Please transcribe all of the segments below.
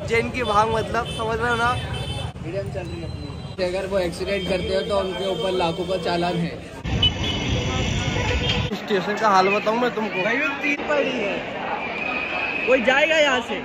जैन की भांग मतलब समझ रहे हो ना। मीडियम चल रही है अपनी। अगर वो एक्सीडेंट करते हो तो उनके ऊपर लाखों का चालान है। स्टेशन का हाल बताऊं मैं तुमको भाई, तीन पड़ी है, कोई जाएगा यहाँ से।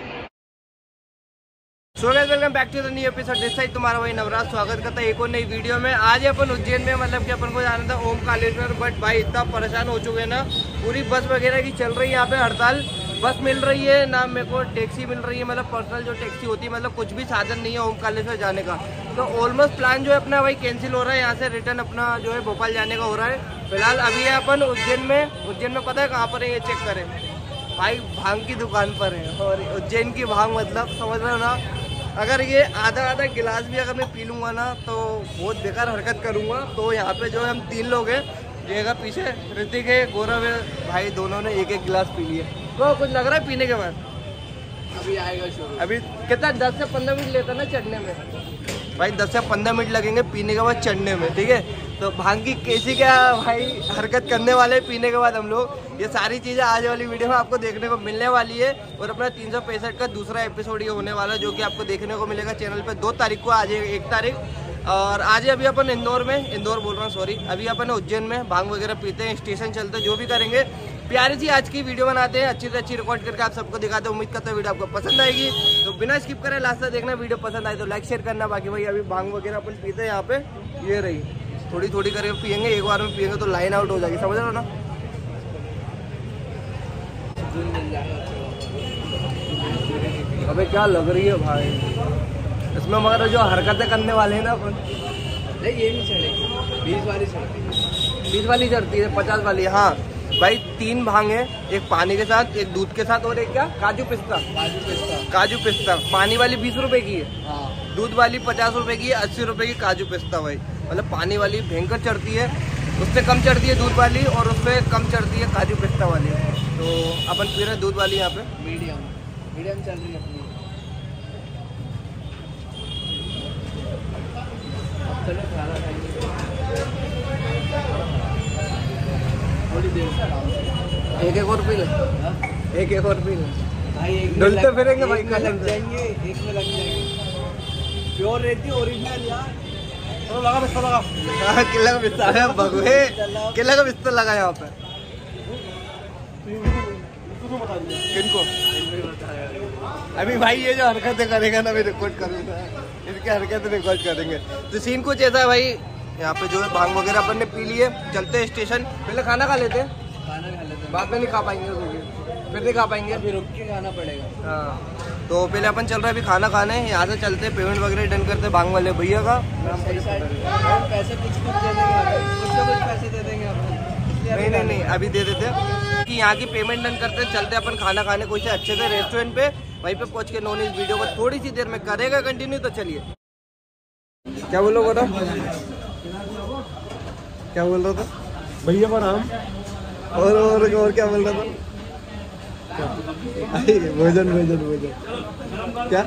So guys welcome back to the new episode. This side तुम्हारा वही नवराज स्वागत करता है एक और नई वीडियो में। आज अपन उज्जैन में मतलब कि अपन को जाना था ओमकालेश्वर, बट भाई इतना परेशान हो चुके हैं ना, पूरी बस वगैरह की चल रही है यहाँ पे हड़ताल। बस मिल रही है ना, मेरे को टैक्सी मिल रही है, मतलब पर्सनल जो टैक्सी होती है, मतलब कुछ भी साधन नहीं है ओमकालेश्वर जाने का। तो ऑलमोस्ट प्लान जो है अपना वही कैंसिल हो रहा है, यहाँ से रिटर्न अपना जो है भोपाल जाने का हो रहा है। फिलहाल अभी है अपन उज्जैन में। उज्जैन में पता है कहाँ पर है, ये चेक करें भाई, भांग की दुकान पर है। और उज्जैन की भांग मतलब समझ रहे हो ना। अगर ये आधा गिलास भी अगर मैं पी लूँगा ना तो बहुत बेकार हरकत करूँगा। तो यहाँ पे जो है हम तीन लोग हैं, ये अगर पीछे ऋतिक है, गौरव है, भाई दोनों ने एक एक गिलास पी लिए। तो कुछ लग रहा है पीने के बाद? अभी आएगा शुरू। अभी कितना 10 से 15 मिनट लेता ना चढ़ने में भाई, 10 से 15 मिनट लगेंगे पीने के बाद चढ़ने में, ठीक है। तो भांग की कैसी क्या भाई हरकत करने वाले पीने के बाद हम लोग, ये सारी चीज़ें आज वाली वीडियो में आपको देखने को मिलने वाली है। और अपना 365 का दूसरा एपिसोड ये होने वाला है, जो कि आपको देखने को मिलेगा चैनल पे 2 तारीख को। आज 1 तारीख और आज अभी अपन इंदौर बोल रहा हूँ सॉरी, अभी अपन उज्जैन में भांग वगैरह पीते हैं, स्टेशन चलते हैं, जो भी करेंगे प्यारी सी आज की वीडियो बनाते हैं, अच्छी से अच्छी रिकॉर्ड करके आप सबको दिखाते हैं। उम्मीद करते हैं वीडियो आपको पसंद आएगी, तो बिना स्किप करें लास्ट तक देखना। वीडियो पसंद आए तो लाइक शेयर करना। बाकी भाई अभी भांग वगैरह अपन पीते हैं यहाँ पे, ये रही थोड़ी थोड़ी करके पियेंगे, एक बार में पियेंगे तो लाइन आउट हो जाएगी, समझ रहे हो ना। अबे क्या लग रही है भाई इसमें, मगर जो हरकतें करने वाले हैं ना अपन, नहीं ये नहीं चढ़ेगी, 20 वाली चढ़ती है। 20 वाली चढ़ती है, 50 वाली। हाँ भाई 3 भांग है, एक पानी के साथ, एक दूध के साथ, और एक क्या काजू पिस्ता। काजू पिस्ता पानी वाली 20 रुपए की है, हाँ। दूध वाली 50 रुपए की है, 80 रुपए की काजू पिस्ता। भाई मतलब पानी वाली भयंकर चढ़ती है, उससे कम चढ़ती है दूध वाली, और उससे कम चढ़ती है काजू पिस्ता वाली। तो अपन पी रहे दूध वाली यहाँ पे। मीडियम चल रही है अपनी। चलो खाना खाएंगे थोड़ी देर से। एक और पी ले, एक और पी ले भाई। एक डुलते फिरेंगे भाई, एक में लग जाएंगे, एक में लग जाएंगे। प्योर रहती ओरिजिनल यार। तो लगा बिस्तर लगा, किला का बिस्तर है बगुए, किला का बिस्तर लगा यहाँ पे। किनको अभी भाई ये जो हरकतें करेगा ना, मैं रिकॉर्ड करूँगा, इसकी हरकतें रिकॉर्ड करेंगे। तो सीन कुछ ऐसा है भाई, यहाँ पे जो है भांग वगैरह अपन ने पी लिए, चलते हैं स्टेशन। पहले खाना खा लेते हैं, बाद में नहीं खा पाएंगे, फिर नहीं खा पाएंगे, फिर रुक के खाना पड़ेगा। हाँ तो पहले अपन चल रहे हैं अभी खाना खाने, यहाँ से चलते हैं, पेमेंट वगैरह डन करते हैं भांग वाले भैया का। पैसे कुछ दे देंगे, कुछ पैसे दे देंगे अपन। नहीं अभी दे देते हैं कि यहाँ की पेमेंट डन करते हैं, चलते हैं अपन खाना खाने कोई से अच्छे से रेस्टोरेंट पे। वहीं पे पहुँच के नॉन इस वीडियो को थोड़ी सी देर में करेगा कंटिन्यू। तो चलिए, क्या बोलो बोलो, क्या बोल रहा था भैया पर हम, और क्या बोल रहा था? भोजन क्या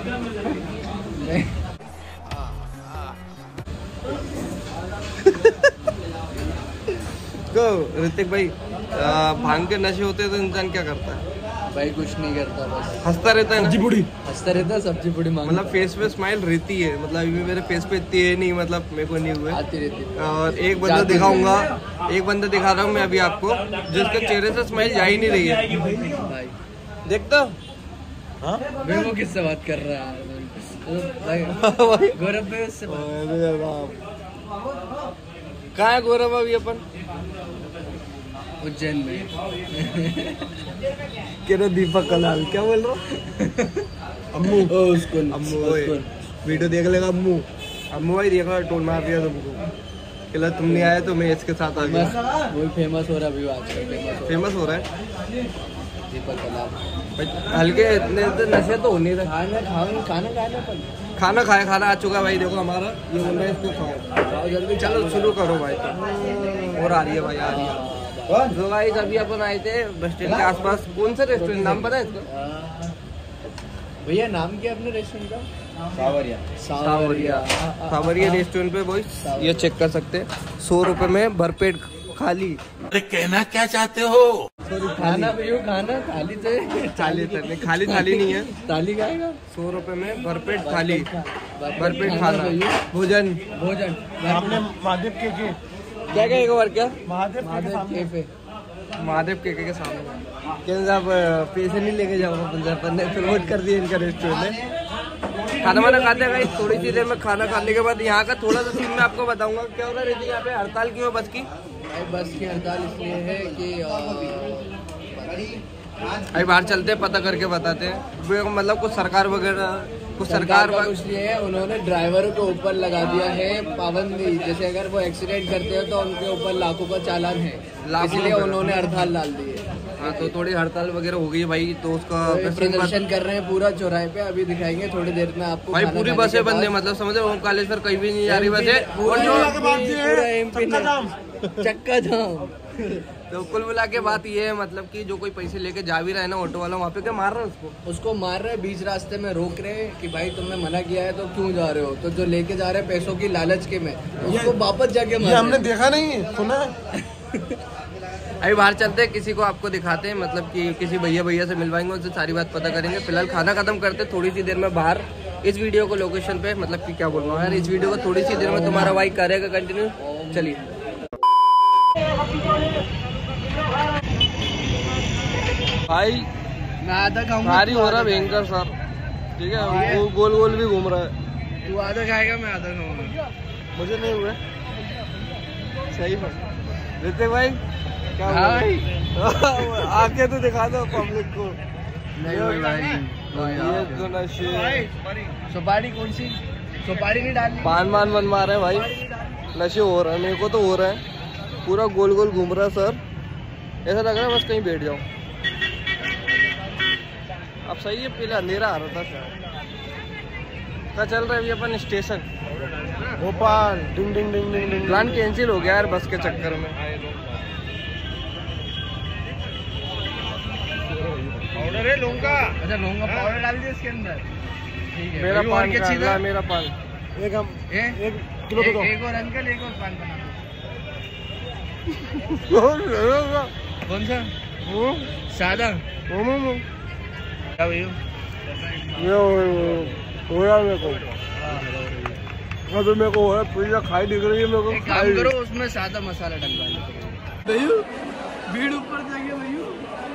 को ऋतिक भाई, भांग के नशे होते हैं तो इंसान क्या करता है भाई? कुछ नहीं करता, बस हंसता रहता है, हंसता रहता है, सब्जी पूड़ी मतलब फेस पे स्माइल रहती है। मतलब अभी मेरे फेस पे इतनी है नहीं, मतलब मेरे को नहीं हुए आती रहती। और एक बंदा दिखाऊंगा, एक बंदा दिखा रहा हूँ मैं अभी आपको, जिसके चेहरे से स्माइल जा ही नहीं रही है भाई। देखता मैं वो किससे बात कर रहा है? गौरव भाई उससे कहाँ है गौरव अभी अपन? उज्जैन में। क्या दीपक कलाल, क्या बोल रहा? अम्मू वीडियो देख लेगा अम्मू भाई देख रहा, टोन मार दिया तुमको, कहला तुम नहीं आए तो मैं इसके साथ आ गया। वो फेमस हो रहा है अभी आजकल, फेमस हो रहा है दीपक कलाल। हल्के इतने नशे तो होने खाना खाना आ चुका है भाई। देखो हमारा ये बोल रहा है इसको खाओ जल्दी, चलो शुरू करो भाई। और आ रही है भाई, आ रही है। तो गाइस अभी अपन आए थे बस स्टैंड के आसपास, कौन सा रेस्टोरेंट नाम पता है इसका? भैया नाम क्या अपने रेस्टोरेंट का? सावरिया रेस्टोरेंट पे बॉयज, ये चेक कर सकते हैं। 100 रुपए में भरपेट खाली। अरे कहना क्या चाहते हो? खाना भैया खाना थाली से थाली नहीं, खाली थाली नहीं है। थाली खाएगा 100 रुपए में भरपेट थाली, भरपेट खाना, भोजन। भोजन आपने महादेव के क्या क्या एक बार क्या महादेव कैफे महादेव के सामने कहते आप पैसे नहीं लेके जाऊंगा पंजाब ने प्रमोट कर दिया इनका रेस्टोरेंट। खाना वाना खाते हैं थोड़ी सी देर में खाना खाने के बाद यहाँ का थोड़ा सा सीन मैं आपको बताऊंगा। क्या हो रहा है यहाँ पे हड़ताल क्यों है बस की? बस की हड़ताल इसलिए है कि अभी बाहर चलते हैं पता करके बताते हैं। मतलब कुछ सरकार वगैरह कुछ सरकार इसलिए है उन्होंने ड्राइवरों के ऊपर लगा दिया है पाबंदी। जैसे अगर वो एक्सीडेंट करते हैं तो उनके ऊपर लाखों का चालान है, इसलिए उन्होंने हड़ताल डाल दी है। हाँ तो थोड़ी हड़ताल वगैरह हो गई है भाई, तो उसका प्रदर्शन कर रहे हैं पूरा चौराहे पे। अभी दिखाएंगे थोड़ी देर में आपको भाई। पूरी बसें बंद है, मतलब समझ रहे ओमकालेश्वर कहीं भी नहीं जा रही बसें, चक्का जाम। तो कुल मिला के बात ये है मतलब कि जो कोई पैसे लेके जा भी रहा है ना ऑटो वाला, वहाँ पे क्या मार रहा है उसको मार रहे, बीच रास्ते में रोक रहे कि भाई तुमने मना किया है तो क्यों जा रहे हो। तो जो लेके जा रहे हैं पैसों की लालच के में, उसको वापस जाके मार। हमने देखा नहीं सुना। अभी बाहर चलते हैं, किसी को आपको दिखाते हैं, मतलब कि किसी भैया से मिलवाएंगे, उनसे सारी बात पता करेंगे। फिलहाल खाना खत्म करते थोड़ी सी देर में बाहर इस वीडियो को लोकेशन पे, मतलब कि क्या बोल रहा हूँ यार, इस वीडियो को थोड़ी सी देर में तुम्हारा भाई करेगा कंटिन्यू। चलिए भाई मैं आधा खाऊंगा, भारी हो रहा है भयंकर सर, ठीक है। वो गोल गोल भी घूम रहा है। तू आधा खाएगा मैं आधा खाऊंगा। मुझे नहीं हुआ सही है ऋतिक भाई। क्या भाई आके तो दिखा दो पब्लिक को। नहीं भाई ये तो नशे, सुपारी कौन सी सुपारी नहीं डालनी, पान मान बन मार रहे हैं भाई, नशे हो रहा है। मेरे को तो हो रहा है, पूरा गोल गोल घूम रहा है सर, ऐसा लग रहा है बस कहीं बैठ जाओ। अब सही है, पहले अंधेरा आ रहा था शायद। क्या चल रहा है अभी अपन station Bhopal ding ding ding ding ding. Plan cancel हो गया यार बस के चक्कर में। पाउडर है लौंगा। अच्छा लौंगा पाउडर डाल दिया इसके अंदर, ठीक है। मेरा पान क्या चीज़ है? मेरा पान एक हम एक किलो दो। एक और अंकल एक और पान बना दो। कौन सा सादा क्या भैया? मेरे को अभी मेरे को है पिज्जा खाई दिख रही है मेरे को। एक काम करो उसमें सादा मसाला डलवा लो भैया। भीड़ ऊपर जाइए भैया,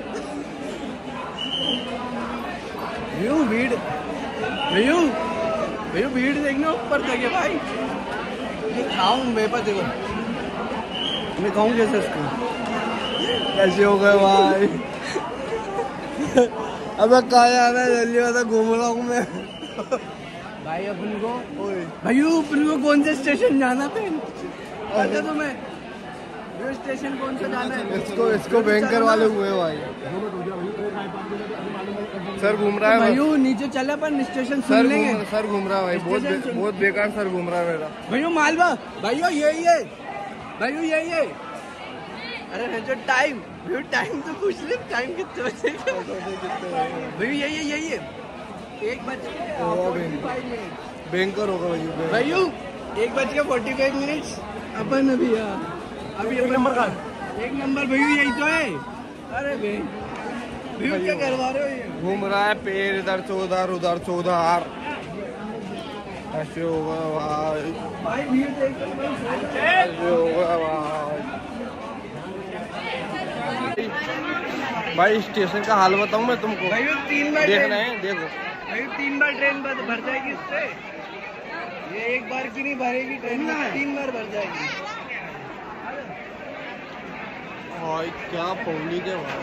भीड़ भैया भीड़ देखना ऊपर जाइए भाई। ये खाऊं मेरे पास देखो, मैं खाऊं कैसे इसको? कैसे हो गए भाई? अबे कहाँ जाना है, जल्दी बता, घूम रहा हूँ मैं भाई। अपन को कौन से स्टेशन जाना था पता तुम्हें? वो स्टेशन कौन सा जाना है? इसको बैंकर वाले हुए भाई। सर घूम रहा है भैया नीचे चले पर स्टेशन सर सुन लेंगे। सर घूम रहा है भाई, बहुत बेकार सर घूम रहा है मेरा। भैया मालवा भैया यही है भैया यही है। अरे जो टाइम तो पूछ ले, टाइम कितने बजे भैया? यही है 1:45 बैंकर होगा भाई। भैया 1:45 मिनट्स अपन अभी एक नंबर का एक नंबर भैया यही तो है। अरे भैया क्या करवा रहे हो? ये घूम रहा है पैर इधर से उधर से उधर, ऐसे होगा भाई, भाई भीड़ देख ऐसे होगा भाई। स्टेशन का हाल बताऊं मैं तुमको? भैया 3 बार देखना है, देखो भैया 3 बार ट्रेन भर जाएगी इससे। ये एक बार की नहीं भरेगी ट्रेन, 3 बार भर जाएगी भाई। क्या पब्लिक है भाई,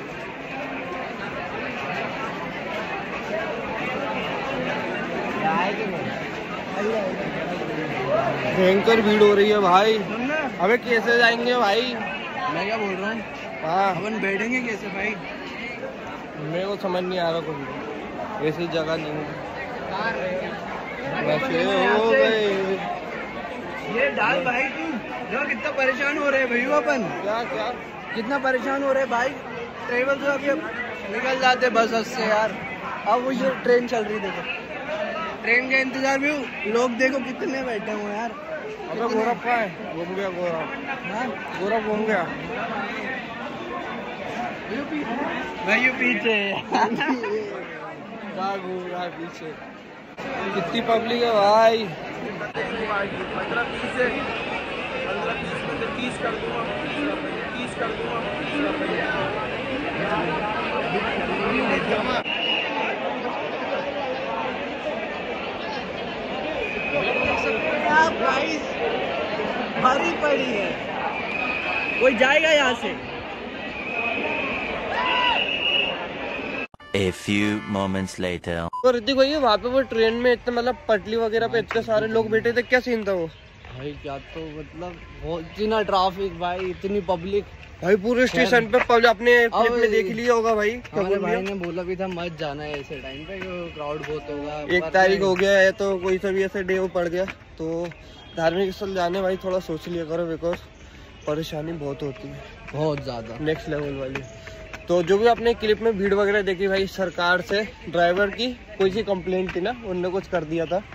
भयंकर भीड़ हो रही है भाई। सुनना। अबे कैसे जाएंगे भाई? मैं क्या बोल रहा हूँ, हाँ अपन बैठेंगे कैसे भाई? मेरे को समझ नहीं आ रहा कुछ, ऐसी जगह नहीं है। नशे हो गए। ये डाल भाई, तू जो कितना परेशान हो रहे हैं भैया अपन, क्या क्या कितना परेशान हो रहे हैं भाई। ट्रेवल तो अभी निकल जाते बस से यार। अब वो ये ट्रेन चल रही देखो, ट्रेन के इंतजार में हूँ। लोग देखो कितने बैठे हुए यार। अबे गौरव कहाँ है? घूम गया गौरव। गौरव घूम गया भाई पीछे कहाँ घूम रहा है पीछे? कितनी पब्लिक है भाई? 15-20 में से 30 कर दूंगा, 30 कर दूंगा। भरी पड़ी है, कोई जाएगा यहाँ से। A few moments later. तो ऋतिक भैया वहाँ पे वो ट्रेन में इतने मतलब पटली वगैरह पे इतने सारे लोग बैठे थे, क्या सीन था वो? भाई क्या तो मतलब बहुत इतना ट्रैफिक भाई, इतनी पब्लिक भाई पूरे स्टेशन पे अपने क्लिप में देख लिया होगा भाई। हमारे भाई ने बोला भी था मत जाना है ऐसे टाइम पे, क्राउड बहुत होगा। 1 तारीख हो गया है तो कोई सा भी ऐसे डे वो पड़ गया तो धार्मिक स्थल जाने भाई थोड़ा सोच लिया करो, बिकॉज परेशानी बहुत होती है, बहुत ज्यादा नेक्स्ट लेवल वाली। तो जो भी आपने क्लिप में भीड़ वगैरह देखी भाई, सरकार से ड्राइवर की कोई सी कंप्लेंट थी ना, उनने कुछ कर दिया था।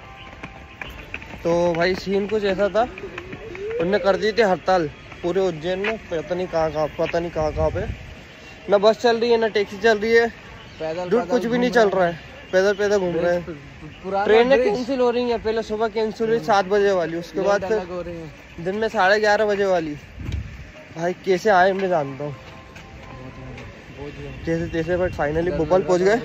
तो भाई सीन कुछ ऐसा था, उनने कर दी थी हड़ताल पूरे उज्जैन में, पता नहीं कहाँ पे, ना बस चल रही है ना टैक्सी चल रही है, पैदल कुछ भी नहीं चल रहा है, पैदल घूम रहे हैं। ट्रेनें कैंसिल हो रही हैं, पहले सुबह कैंसिल हुई 7 बजे वाली, उसके बाद फिर दिन में 11:30 बजे वाली। भाई कैसे आए मैं जानता हूँ, जैसे तैसे, बट फाइनली भोपाल पहुँच गए।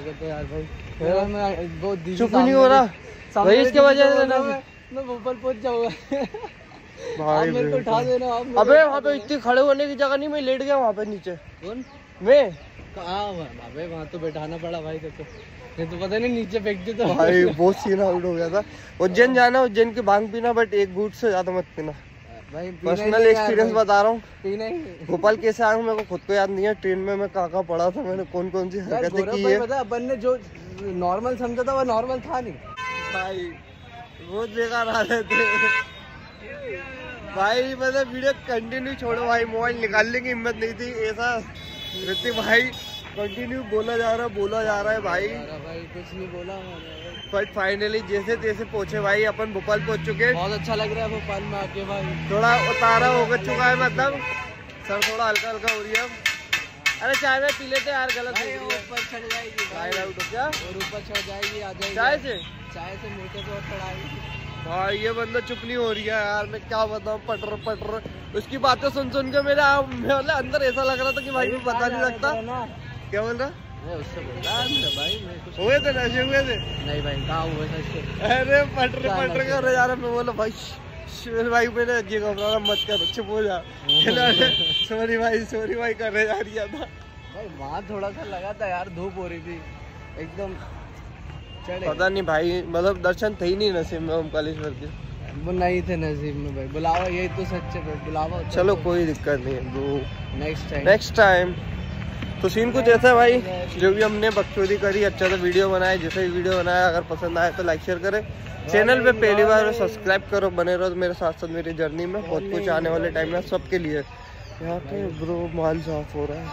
चुप नहीं हो रहा भाई, इसके वजह से मैं भोपाल पहुँच जाऊंगा भाई। मेरे को उठा देना। अबे वहाँ पे इतनी खड़े होने की जगह नहीं, मैं लेट गया वहाँ पे नीचे। कौन? मैं अबे वहाँ तो बैठाना पड़ा भाई तेरे को, नहीं तो पता नहीं नीचे फेंक दे तो भाई बहुत सीन आउट हो गया था। उज्जैन जाना, उज्जैन की भांग पीना, बट एक घूंट से ज्यादा मत पीना। भाई पर्सनल एक्सपीरियंस बता रहा हूँ। पीना ही भोपाल कैसे आया हूँ मेरे को खुद को याद नहीं है, ट्रेन में मैं कहाँ पड़ा था, मैंने कौन सी हरकतें की है। पता अपन ने जो नॉर्मल समझा था वो नॉर्मल था नहीं भाई, बहुत बेकार आ रहे थे भाई। मतलब वीडियो कंटिन्यू छोड़ो भाई, मोबाइल निकालने की हिम्मत नहीं थी। ऐसा ऋतिक भाई कंटिन्यू बोला जा रहा है भाई। कुछ नहीं बोला, बट फाइनली जैसे तैसे पहुंचे भाई, अपन भोपाल पहुंच चुके। बहुत अच्छा लग रहा है भोपाल में आके भाई, थोड़ा उतारा हो चुका है, मतलब सर थोड़ा हल्का हो रही है। अरे चाय में पी लेते यार, गलत ऊपर चढ़ जाएगी क्या, और ऊपर चढ़ जाएगी, आ जाएगी चाय से मीठे तो चढ़ाएगी भाई। ये बंदा चुप नहीं हो रही है यार, मैं क्या बताऊँ, पटर उसकी बातें सुन के मेरे अंदर ऐसा लग रहा था कि भाई मैं बता नहीं सकता। क्या बोल रहा? उससे बोल रहा भाई हुए थे, नशे हुए थे? नहीं भाई कहाँ हुए थे? अरे पटर कर रहे जा रहा, मैं बोला भाई शिविर भाई मैंने ये घबराना मत कर, चुप हो जा। सॉरी भाई कर रहे जा रही था भाई। वहाँ थोड़ा सा लगा था यार, धूप हो रही थी एकदम, पता नहीं भाई, मतलब दर्शन थे ही नहीं नसीब में ओमकालेश्वर के, वो नहीं थे नसीब में भाई। बुलावा यही तो सच है, बुलावा। चलो कोई दिक्कत नहीं है ब्रो, नेक्स्ट टाइम। तो सीन कुछ ऐसा है भाई, जो भी हमने बकचोदी करी, अच्छा सा वीडियो बनाया, जैसे भी वीडियो बनाया, अगर पसंद आए तो लाइक शेयर करें, चैनल पे पहली बार सब्सक्राइब करो, बने रहो मेरे साथ मेरी जर्नी में। बहुत कुछ आने वाले टाइम में सबके लिए। यहाँ पे ब्रो माल साफ हो रहा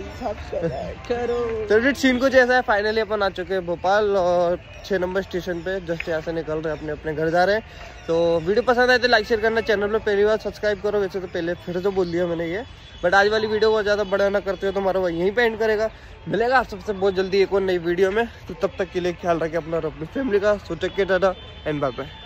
है। तो सीन कुछ ऐसा है, फाइनली अपन आ चुके हैं भोपाल और 6 नंबर स्टेशन पे, जस्ट यहाँ से निकल रहे हैं, अपने घर जा रहे हैं। तो वीडियो पसंद आए तो लाइक शेयर करना, चैनल पे पहली बार सब्सक्राइब करो। वैसे तो पहले फिर तो बोल दिया मैंने ये, बट आज वाली वीडियो बहुत ज़्यादा बड़ा ना करते हो तो हमारा वही यहीं पे एंड करेगा। मिलेगा आप सबसे बहुत जल्दी एक और नई वीडियो में, तो तब तक के लिए ख्याल रखें अपना और अपनी फैमिली का। So take care, tata and bye bye.